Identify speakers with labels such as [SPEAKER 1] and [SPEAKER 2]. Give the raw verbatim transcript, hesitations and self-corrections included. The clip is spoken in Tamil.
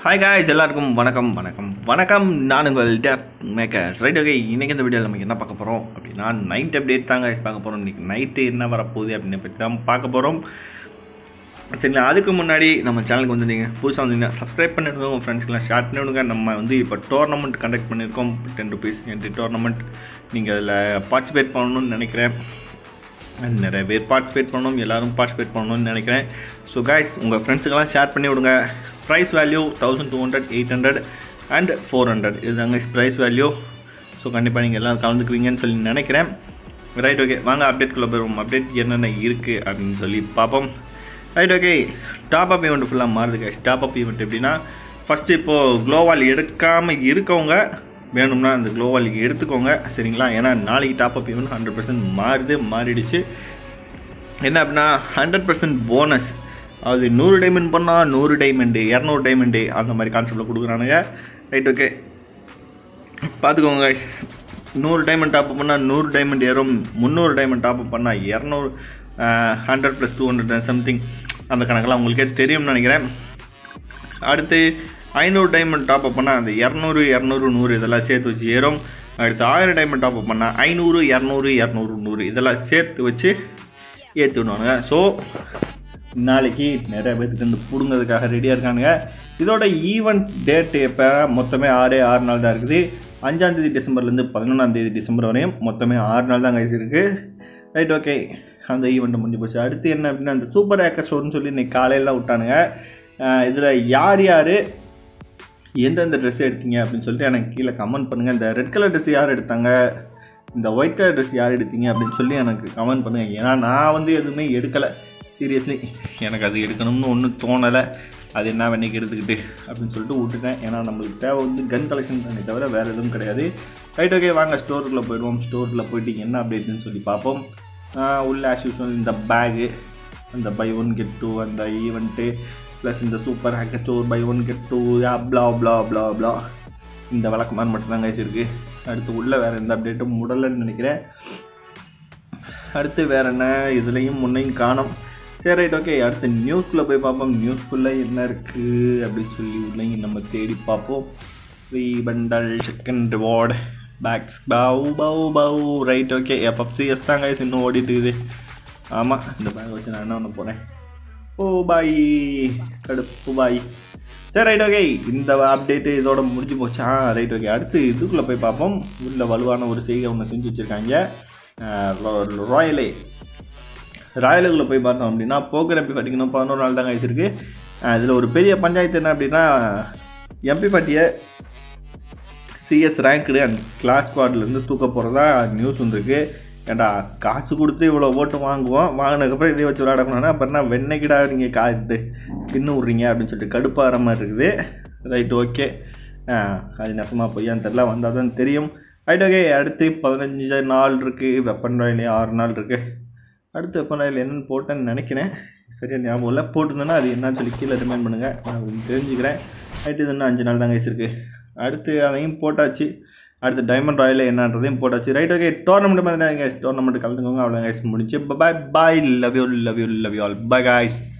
[SPEAKER 1] ஹாய் காய்ஸ், எல்லாருக்கும் வணக்கம் வணக்கம் வணக்கம். நான் உங்கள் Deathmakerz. Right, okay. இன்றைக்கி இந்த வீடியோவில் நமக்கு என்ன பார்க்க போகிறோம் அப்படின்னா, நைட் அப்டேட் தான் காய்ஸ் பார்க்க போகிறோம். இன்றைக்கி நைட்டு என்ன வரப்போகுது அப்படின்னு பற்றி தான் பார்க்க போகிறோம். சரிங்களா? அதுக்கு முன்னாடி நம்ம சேனலுக்கு வந்து நீங்கள் புதுசாக வந்தீங்கன்னா சப்ஸ்கிரைப் பண்ணிவிடுங்க, உங்கள் ஃப்ரெண்ட்ஸ்க்கெலாம் ஷேர் பண்ணிவிடுங்க. நம்ம வந்து இப்போ டோர்னமெண்ட் கண்டக்ட் பண்ணியிருக்கோம். Ten rupees entry tournament. நீங்கள் அதில் பார்ட்டிசிபேட் பண்ணணும்னு நினைக்கிறேன். நிறைய பேர் பார்ட்டிசிபேட் பண்ணணும், எல்லோரும் பார்ட்டிசிபேட் பண்ணணும்னு நினைக்கிறேன். ஸோ காய்ஸ், உங்கள் ஃப்ரெண்ட்ஸுக்கெல்லாம் ஷேர் பண்ணி விடுங்க. Prize value thousand two hundred eight hundred and four hundred இதுதாங்க ப்ரைஸ் வேல்யூ. ஸோ கண்டிப்பாக நீங்கள் எல்லோரும் கலந்துக்குவீங்கன்னு சொல்லி நினைக்கிறேன். Right, okay. வாங்க அப்டேட்குள்ளே போயிடுவோம். அப்டேட் என்னென்ன இருக்குது அப்படின்னு சொல்லி பார்ப்போம். Right, okay. Top up event ஃபுல்லாக மாறுது காய்ஸ். டாப் அப் ஈவெண்ட் எப்படின்னா, ஃபஸ்ட்டு இப்போது க்ளோவால் எடுக்காமல் இருக்கவங்க வேணும்னா அந்த க்ளோவால் எடுத்துக்கோங்க, சரிங்களா? ஏன்னா நாளைக்கு top up event hundred percent மாறுது மாறிடுச்சு. என்ன அப்படின்னா, ஹண்ட்ரட் பர்சன்ட் போனஸ், அது நூறு டைமண்ட் பண்ணால் நூறு டைமண்டு, இரநூறு டைமண்டு, அந்த மாதிரி கான்செப்டில் கொடுக்குறானுங்க. Right, okay. பார்த்துக்கோங்க காய்ஸ். நூறு டைமண்ட் டாப்அப் பண்ணால் நூறு டைமண்ட் ஏறும், முந்நூறு டைமண்ட் டாப்அப் பண்ணால் இரநூறு, hundred plus two hundred something, அந்த கணக்கெல்லாம் உங்களுக்கே தெரியும்னு நினைக்கிறேன். அடுத்து ஐநூறு டைமண்ட் டாப்அப் பண்ணால் அந்த இரநூறு இரநூறு நூறு இதெல்லாம் சேர்த்து வச்சு ஏறும். அடுத்து ஆயிரம் டைமண்ட் டாப்அப் பண்ணால் ஐநூறு இரநூறு இரநூறு நூறு இதெல்லாம் சேர்த்து வச்சு ஏற்றி விடுவானுங்க. ஸோ நாளைக்கு நிறைய பேருக்கு வந்து பிடுங்கிறதுக்காக ரெடியாக இருக்கானுங்க. இதோட ஈவெண்ட் டேட்டு எப்போ மொத்தமே ஆறு ஆறு நாள் தான் இருக்குது. அஞ்சாந்தேதி டிசம்பர்லேருந்து பதினொன்றாந்தேதி டிசம்பர் வரையும் மொத்தமே ஆறு நாள் தான் கைஸ் இருக்குது. Right, okay. அந்த ஈவெண்ட்டை முடிஞ்சு போச்சு. அடுத்து என்ன அப்படின்னா, அந்த சூப்பர் ஹேக்கர் ஷோன்னு சொல்லி இன்றைக்கி காலையில் விட்டானுங்க. இதில் யார் யார் எந்தெந்த ட்ரெஸ் எடுத்தீங்க அப்படின்னு சொல்லிட்டு எனக்கு கீழே கமெண்ட் பண்ணுங்கள். இந்த ரெட் கலர் ட்ரெஸ் யார் எடுத்தாங்க, இந்த ஒயிட் கலர் ட்ரெஸ் யார் எடுத்தீங்க அப்படின்னு சொல்லி எனக்கு கமெண்ட் பண்ணுங்கள். ஏன்னா நான் வந்து எதுவுமே எடுக்கலை. சீரியஸ்லி எனக்கு அது எடுக்கணும்னு ஒன்றும் தோணலை. அது என்ன வெண்ணைக்கு எடுத்துக்கிட்டு அப்படின்னு சொல்லிட்டு விட்டுட்டேன். ஏன்னா நம்மளுக்கு தேவை வந்து கன் கலெக்ஷன் தானே தவிர வேறு எதுவும் கிடையாது. Right, okay. வாங்க ஸ்டோருக்குள்ளே போயிடுவோம். ஸ்டோரில் போயிட்டு என்ன அப்டேட்னு சொல்லி பார்ப்போம். உள்ள ஆஸ் யூஸ்வல் இந்த பேகு, அந்த பை ஒன் கெட் டூ அந்த ஈவெண்ட்டு, ப்ளஸ் இந்த super hacker store buy one get two blah blah blah blah, இந்த விளக்கமாறு மட்டும்தான் கைஸ் இருக்குது. அடுத்து உள்ளே வேறு எந்த அப்டேட்டும் முடலன்னு நினைக்கிறேன். அடுத்து வேறு என்ன, இதுலேயும் முன்னையும் காணும். சரி, ரைட், ஓகே. அடுத்து நியூஸ்குள்ளே போய் பார்ப்போம். நியூஸ்குள்ளே என்ன இருக்குது அப்படின்னு சொல்லி உள்ளேயும் நம்ம தேடி பார்ப்போம். Free bundle, second reward, packs, பவு பவு பவு. Right, okay. பப்சிஎஸ் தான் கைஸ் இன்னும் ஓடிட்டு இருக்குது. ஆமாம், இந்த பேக் வச்சு நான் என்ன ஒன்று போகிறேன். ஓ பாய், கடுப்பு பாய். சரி, ரைட், ஓகே. இந்த அப்டேட்டு இதோட முடிஞ்சு போச்சா? Right, okay. அடுத்து இதுக்குள்ளே போய் பார்ப்போம். உள்ள வலுவான ஒரு செய்கை ஒன்று செஞ்சு வச்சுருக்காங்க. ராயலே ராயலுக்குள்ளே போய் பார்த்தோம் அப்படின்னா, போக்கர் எம்பி ஃபார்ட்டிக்கு பதினோரு நாள் தான் கைஸ் இருக்குது. இதில் ஒரு பெரிய பஞ்சாயத்து என்ன அப்படின்னா, எம்பி ஃபார்ட்டியை சிஎஸ் ரேங்க்டு அண்ட் கிளாஸ் ஸ்குவாட்லேருந்து தூக்க போகிறதா நியூஸ் வந்துருக்கு. ஏண்டா, காசு கொடுத்து இவ்வளோ ஓட்டு வாங்குவோம், வாங்கினதுக்கப்புறம் இதே வச்சு விளையாடணும்னா அப்புறம் என்ன வெண்ணைக்கிடா நீங்கள் காட்டு ஸ்கின்னு விட்றீங்க அப்படின்னு சொல்லிட்டு கடுப்பாகிற மாதிரி இருக்குது. Right, okay. அது நெசமாக பொய்யான்னு தெரில, வந்தால் தான் தெரியும். Right, okay. அடுத்து பதினஞ்சு நாள் இருக்குது. வெப்பன் ராயிலே ஆறு நாள் இருக்குது. அடுத்து வெப்பன் ராயில் என்னென்னு போட்டேன்னு நினைக்கிறேன், சரியா ஞாபகம் இல்லை. போட்டிருந்தேன்னா அது என்னன்னு சொல்லி கீழே ரிமைண்ட் பண்ணுங்கள், நான் தெரிஞ்சுக்கிறேன். ரைட்டு, இது இன்னும் அஞ்சு நாள் தான் கைஸ் இருக்குது. அடுத்து அதையும் போட்டாச்சு. அடுத்து டைமண்ட் ராயில் என்னன்றதையும் போட்டாச்சு. Right, okay. டோர்னமெண்ட் மாதிரி கைஸ், டோர்னமெண்ட் கலந்துக்கோங்க. அவ்வளோ கைஸ் முடிச்சு. Bye bye. Love you love you love you all. Bye guys.